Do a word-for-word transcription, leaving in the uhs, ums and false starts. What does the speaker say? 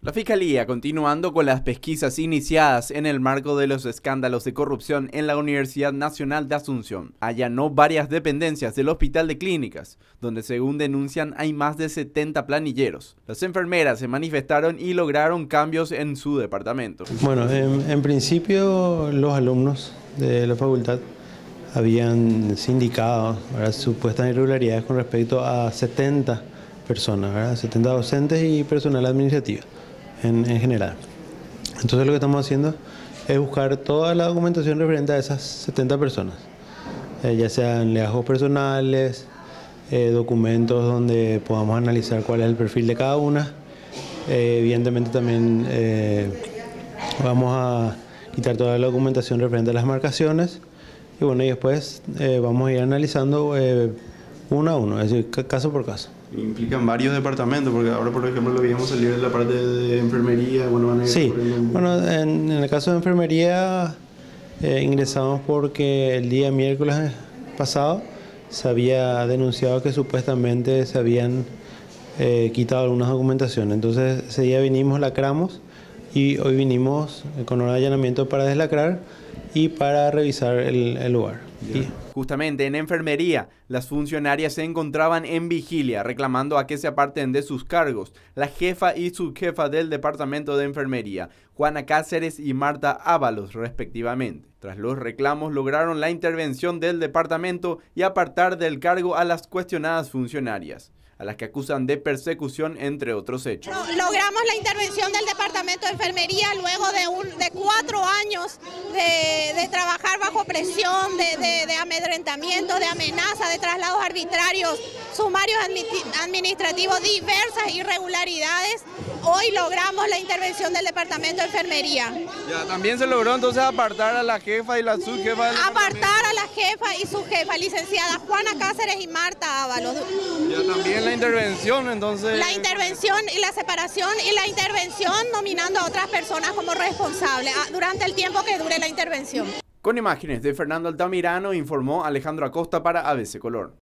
La Fiscalía, continuando con las pesquisas iniciadas en el marco de los escándalos de corrupción en la Universidad Nacional de Asunción, allanó varias dependencias del Hospital de Clínicas, donde según denuncian hay más de setenta planilleros. Las enfermeras se manifestaron y lograron cambios en su departamento. Bueno, en, en principio los alumnos de la facultad habían sindicado ¿verdad? supuestas irregularidades con respecto a setenta personas, ¿verdad? setenta docentes y personal administrativo. En, en general. Entonces lo que estamos haciendo es buscar toda la documentación referente a esas setenta personas, eh, ya sean legajos personales, eh, documentos donde podamos analizar cuál es el perfil de cada una. Eh, evidentemente también eh, vamos a quitar toda la documentación referente a las marcaciones y bueno, y después eh, vamos a ir analizando eh, uno a uno, es decir, caso por caso. Implican varios departamentos, porque ahora por ejemplo lo veíamos salir de la parte de enfermería. Bueno, van a ir sí, por el... bueno, en, en el caso de enfermería eh, ingresamos porque el día miércoles pasado se había denunciado que supuestamente se habían eh, quitado algunas documentaciones. Entonces ese día vinimos, lacramos y hoy vinimos con un allanamiento para deslacrar y para revisar el, el lugar. Yeah. Justamente en enfermería, las funcionarias se encontraban en vigilia reclamando a que se aparten de sus cargos la jefa y subjefa del departamento de enfermería, Juana Cáceres y Marta Ábalos respectivamente. Tras los reclamos lograron la intervención del departamento y apartar del cargo a las cuestionadas funcionarias, a las que acusan de persecución, entre otros hechos. Logramos la intervención del Departamento de Enfermería luego de, un, de cuatro años de, de trabajar bajo presión, de, de, de amedrentamiento, de amenaza, de traslados arbitrarios, sumarios administrativos, diversas irregularidades. Hoy logramos la intervención del Departamento de Enfermería. Ya, también se logró entonces apartar a la jefa y la subjefa. Apartar a la jefa y su jefa, licenciada Juana Cáceres y Marta Ábalos. Ya, también la intervención, entonces... La intervención y la separación y la intervención nominando a otras personas como responsables durante el tiempo que dure la intervención. Con imágenes de Fernando Altamirano, informó Alejandro Acosta para A B C Color.